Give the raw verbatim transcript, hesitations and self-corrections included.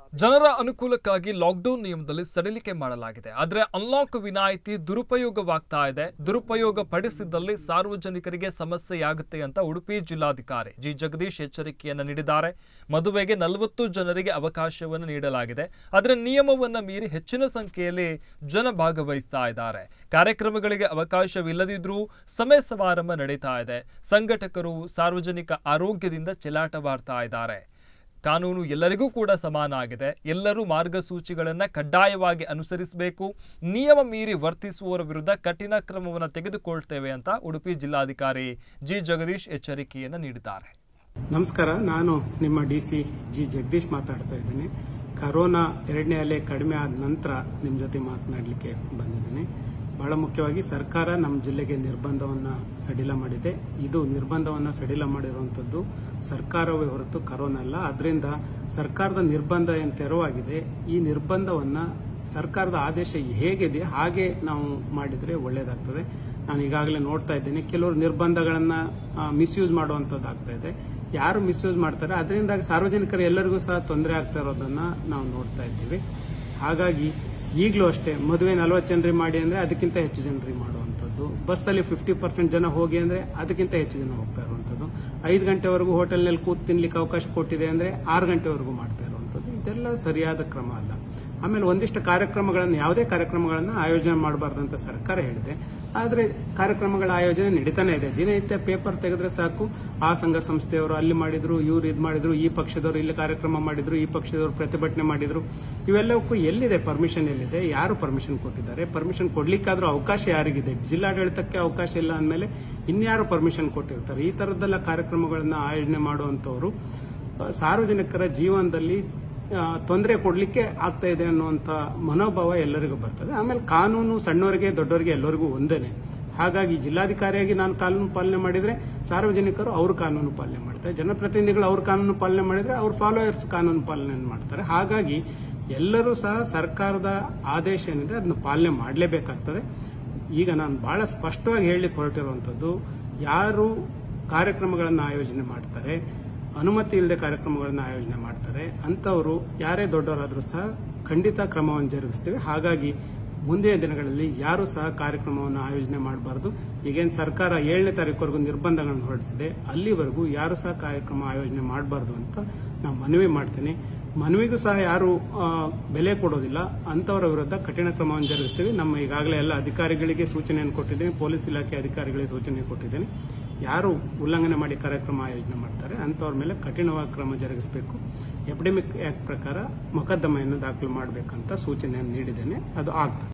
ಜನರ ಅನುಕೂಲಕ್ಕಾಗಿ ಲಾಕ್ಡೌನ್ ನಿಯಮದಲ್ಲಿ ಸಡಿಲಿಕೆ ಮಾಡಲಾಗಿದೆ. ಆದರೆ ಅನ್ಲಾಕ್ ವಿನಾಯಿತಿ ದುರುಪಯೋಗವಾಗ್ತಾ ಇದೆ. ದುರುಪಯೋಗ ಪಡಿಸಿದಲ್ಲಿ ಸಾರ್ವಜನಿಕರಿಗೆ ಸಮಸ್ಯೆಯಾಗುತ್ತೆ ಅಂತ ಉಡುಪಿ ಜಿಲ್ಲಾಧಿಕಾರಿ ಜಿ ಜಗದೀಶ್ ಎಚ್ಚರಿಕೆಯನ್ನು ನೀಡಿದ್ದಾರೆ. ಮದುವೆಗೆ ನಲವತ್ತು ಜನರಿಗೆ ಅವಕಾಶವನ್ನು ನೀಡಲಾಗಿದೆ. ಆದರೆ ನಿಯಮವನ್ನು ಮೀರಿ ಹೆಚ್ಚಿನ ಸಂಖ್ಯೆಯಲ್ಲಿ ಜನ ಭಾಗವಹಿಸ್ತಾ ಇದ್ದಾರೆ. ಕಾರ್ಯಕ್ರಮಗಳಿಗೆ ಅವಕಾಶವಿಲ್ಲದಿದ್ರೂ ಸಮಯ ಸಮಾರಂಭ ನಡೀತಾ ಇದೆ. ಸಂಘಟಕರು ಸಾರ್ವಜನಿಕ ಆರೋಗ್ಯದಿಂದ ಚೆಲ್ಲಾಟವಾಡ್ತಾ ಇದ್ದಾರೆ. ಕಾನೂನು ಎಲ್ಲರಿಗೂ ಕೂಡ ಸಮಾನ ಆಗಿದೆ. ಎಲ್ಲರೂ ಮಾರ್ಗಸೂಚಿಗಳನ್ನು ಕಡ್ಡಾಯವಾಗಿ ಅನುಸರಿಸಬೇಕು. ನಿಯಮ ಮೀರಿ ವರ್ತಿಸುವವರ ವಿರುದ್ಧ ಕಠಿಣ ಕ್ರಮವನ್ನು ತೆಗೆದುಕೊಳ್ತೇವೆ ಅಂತ ಉಡುಪಿ ಜಿಲ್ಲಾಧಿಕಾರಿ ಜಿ ಜಗದೀಶ್ ಎಚ್ಚರಿಕೆಯನ್ನು ನೀಡಿದ್ದಾರೆ. ನಮಸ್ಕಾರ, ನಾನು ನಿಮ್ಮ ಡಿ ಸಿ ಜಿ ಜಗದೀಶ್ ಮಾತಾಡ್ತಾ ಇದ್ದೇನೆ. ಕರೋನಾ ಎರಡನೇ ಅಲೆ ಕಡಿಮೆ ಆದ ನಂತರ ನಿಮ್ಮ ಜೊತೆ ಮಾತನಾಡಲಿಕ್ಕೆ ಬಂದಿದ್ದೇನೆ. ಬಹಳ ಮುಖ್ಯವಾಗಿ ಸರ್ಕಾರ ನಮ್ಮ ಜಿಲ್ಲೆಗೆ ನಿರ್ಬಂಧವನ್ನ ಸಡಿಲ ಮಾಡಿದೆ. ಇದು ನಿರ್ಬಂಧವನ್ನ ಸಡಿಲ ಮಾಡಿರುವಂತದ್ದು ಸರ್ಕಾರವೇ ಹೊರತು ಕರೋನಾ ಅಲ್ಲ. ಅದರಿಂದ ಸರ್ಕಾರದ ನಿರ್ಬಂಧ ಏನು ತೆರವಾಗಿದೆ, ಈ ನಿರ್ಬಂಧವನ್ನ ಸರ್ಕಾರದ ಆದೇಶ ಹೇಗಿದೆ ಹಾಗೆ ನಾವು ಮಾಡಿದ್ರೆ ಒಳ್ಳೇದಾಗ್ತದೆ. ನಾನು ಈಗಾಗಲೇ ನೋಡ್ತಾ ಇದ್ದೇನೆ, ಕೆಲವರು ನಿರ್ಬಂಧಗಳನ್ನ ಮಿಸ್ಯೂಸ್ ಮಾಡುವಂತದ್ದು ಆಗ್ತಾ ಇದೆ. ಯಾರು ಮಿಸ್ಯೂಸ್ ಮಾಡ್ತಾರೆ ಅದರಿಂದ ಸಾರ್ವಜನಿಕರು ಎಲ್ಲರಿಗೂ ಸಹ ತೊಂದರೆ ಆಗ್ತಾ ಇರೋದನ್ನ ನಾವು ನೋಡ್ತಾ ಇದ್ದೀವಿ. ಹಾಗಾಗಿ ಈಗಲೂ ಅಷ್ಟೇ ಮದುವೆ ನಲವತ್ತು ಜನರಿಗೆ ಮಾಡಿ ಅಂದ್ರೆ ಅದಕ್ಕಿಂತ ಹೆಚ್ಚು ಜನರಿಗೆ ಮಾಡುವಂಥದ್ದು, ಬಸ್ಸಲ್ಲಿ ಫಿಫ್ಟಿ ಪರ್ಸೆಂಟ್ ಜನ ಹೋಗಿ ಅಂದ್ರೆ ಅದಕ್ಕಿಂತ ಹೆಚ್ಚು ಜನ ಹೋಗ್ತಾ ಇರುವಂಥದ್ದು, ಐದು ಗಂಟೆವರೆಗೂ ಹೋಟೆಲ್ನಲ್ಲಿ ಕೂತ್ ತಿನ್ಲಿಕ್ಕೆ ಅವಕಾಶ ಕೊಟ್ಟಿದೆ ಅಂದ್ರೆ ಆರು ಗಂಟೆವರೆಗೂ ಮಾಡ್ತಾ ಇರುವಂಥದ್ದು. ಇದೆಲ್ಲ ಸರಿಯಾದ ಕ್ರಮ ಅಲ್ಲ. ಆಮೇಲೆ ಒಂದಿಷ್ಟು ಕಾರ್ಯಕ್ರಮಗಳನ್ನು ಯಾವುದೇ ಕಾರ್ಯಕ್ರಮಗಳನ್ನು ಆಯೋಜನೆ ಮಾಡಬಾರ್ದಂತ ಸರ್ಕಾರ ಹೇಳಿದೆ. ಆದರೆ ಕಾರ್ಯಕ್ರಮಗಳ ಆಯೋಜನೆ ನಡೀತಾನೆ ಇದೆ. ದಿನನಿತ್ಯ ಪೇಪರ್ ತೆಗೆದ್ರೆ ಸಾಕು, ಆ ಸಂಘ ಸಂಸ್ಥೆಯವರು ಅಲ್ಲಿ ಮಾಡಿದ್ರು, ಇವ್ರು ಇದು ಮಾಡಿದ್ರು, ಈ ಪಕ್ಷದವರು ಇಲ್ಲಿ ಕಾರ್ಯಕ್ರಮ ಮಾಡಿದ್ರು, ಈ ಪಕ್ಷದವರು ಪ್ರತಿಭಟನೆ ಮಾಡಿದ್ರು. ಇವೆಲ್ಲಕ್ಕೂ ಎಲ್ಲಿದೆ ಪರ್ಮಿಷನ್, ಎಲ್ಲಿದೆ, ಯಾರು ಪರ್ಮಿಷನ್ ಕೊಟ್ಟಿದ್ದಾರೆ? ಪರ್ಮಿಷನ್ ಕೊಡ್ಲಿಕ್ಕಾದ್ರೂ ಅವಕಾಶ ಯಾರಿಗಿದೆ? ಜಿಲ್ಲಾಡಳಿತಕ್ಕೆ ಅವಕಾಶ ಇಲ್ಲ ಅಂದಮೇಲೆ ಇನ್ಯಾರು ಪರ್ಮಿಷನ್ ಕೊಟ್ಟಿರ್ತಾರೆ? ಈ ತರದ್ದೆಲ್ಲ ಕಾರ್ಯಕ್ರಮಗಳನ್ನ ಆಯೋಜನೆ ಮಾಡುವಂತವರು ಸಾರ್ವಜನಿಕರ ಜೀವನದಲ್ಲಿ ತೊಂದರೆ ಕೊಡ್ಲಿಕ್ಕೆ ಆಗ್ತಾ ಇದೆ ಅನ್ನುವಂತ ಮನೋಭಾವ ಎಲ್ಲರಿಗೂ ಬರ್ತದೆ. ಆಮೇಲೆ ಕಾನೂನು ಸಣ್ಣವರಿಗೆ ದೊಡ್ಡವರಿಗೆ ಎಲ್ಲರಿಗೂ ಒಂದೇನೆ. ಹಾಗಾಗಿ ಜಿಲ್ಲಾಧಿಕಾರಿಯಾಗಿ ನಾನು ಕಾನೂನು ಪಾಲನೆ ಮಾಡಿದ್ರೆ ಸಾರ್ವಜನಿಕರು ಅವ್ರ ಕಾನೂನು ಪಾಲನೆ ಮಾಡ್ತಾರೆ, ಜನಪ್ರತಿನಿಧಿಗಳು ಅವ್ರ ಕಾನೂನು ಪಾಲನೆ ಮಾಡಿದ್ರೆ ಅವ್ರ ಫಾಲೋವರ್ಸ್ ಕಾನೂನು ಪಾಲನೆ ಮಾಡ್ತಾರೆ. ಹಾಗಾಗಿ ಎಲ್ಲರೂ ಸಹ ಸರ್ಕಾರದ ಆದೇಶ ಏನಿದೆ ಅದನ್ನ ಪಾಲನೆ ಮಾಡಲೇಬೇಕಾಗ್ತದೆ. ಈಗ ನಾನು ಬಹಳ ಸ್ಪಷ್ಟವಾಗಿ ಹೇಳಲಿಕ್ಕೆ ಹೊರಟಿರುವಂತದ್ದು, ಯಾರು ಕಾರ್ಯಕ್ರಮಗಳನ್ನು ಆಯೋಜನೆ ಮಾಡ್ತಾರೆ, ಅನುಮತಿ ಇಲ್ಲದೆ ಕಾರ್ಯಕ್ರಮಗಳನ್ನು ಆಯೋಜನೆ ಮಾಡ್ತಾರೆ ಅಂತವರು ಯಾರೇ ದೊಡ್ಡವರಾದ್ರೂ ಸಹ ಖಂಡಿತ ಕ್ರಮವನ್ನು ಜರುಗಿಸ್ತೀವಿ. ಹಾಗಾಗಿ ಮುಂದಿನ ದಿನಗಳಲ್ಲಿ ಯಾರು ಸಹ ಕಾರ್ಯಕ್ರಮವನ್ನು ಆಯೋಜನೆ ಮಾಡಬಾರದು. ಈಗೇನು ಸರ್ಕಾರ ಏಳನೇ ತಾರೀಕುವರೆಗೂ ನಿರ್ಬಂಧಗಳನ್ನು ಹೊರಡಿಸಿದೆ, ಅಲ್ಲಿವರೆಗೂ ಯಾರು ಸಹ ಕಾರ್ಯಕ್ರಮ ಆಯೋಜನೆ ಮಾಡಬಾರದು ಅಂತ ನಾನು ಮನವಿ ಮಾಡ್ತೀನಿ. ಮನವಿಗೂ ಸಹ ಯಾರು ಬೆಲೆ ಕೊಡೋದಿಲ್ಲ ಅಂತವರ ವಿರುದ್ಧ ಕಠಿಣ ಕ್ರಮವನ್ನು ಜರುಗಿಸ್ತೀವಿ. ನಮ್ಮ ಈಗಾಗಲೇ ಎಲ್ಲ ಅಧಿಕಾರಿಗಳಿಗೆ ಸೂಚನೆಯನ್ನು ಕೊಟ್ಟಿದ್ದೇನೆ, ಪೊಲೀಸ್ ಇಲಾಖೆ ಅಧಿಕಾರಿಗಳಿಗೆ ಸೂಚನೆ ಕೊಟ್ಟಿದ್ದೇನೆ. ಯಾರು ಉಲ್ಲಂಘನೆ ಮಾಡಿ ಕಾರ್ಯಕ್ರಮ ಆಯೋಜನೆ ಮಾಡ್ತಾರೆ ಅಂತವ್ರ ಮೇಲೆ ಕಠಿಣವಾಗಿ ಕ್ರಮ ಜರುಗಿಸಬೇಕು. ಎಪಿಡೆಮಿಕ್ ಆಕ್ಟ್ ಪ್ರಕಾರ ಮೊಕದ್ದಮೆಯನ್ನು ದಾಖಲು ಮಾಡಬೇಕಂತ ಸೂಚನೆಯನ್ನು ನೀಡಿದ್ದೇನೆ. ಅದು ಆಗ್ತದೆ.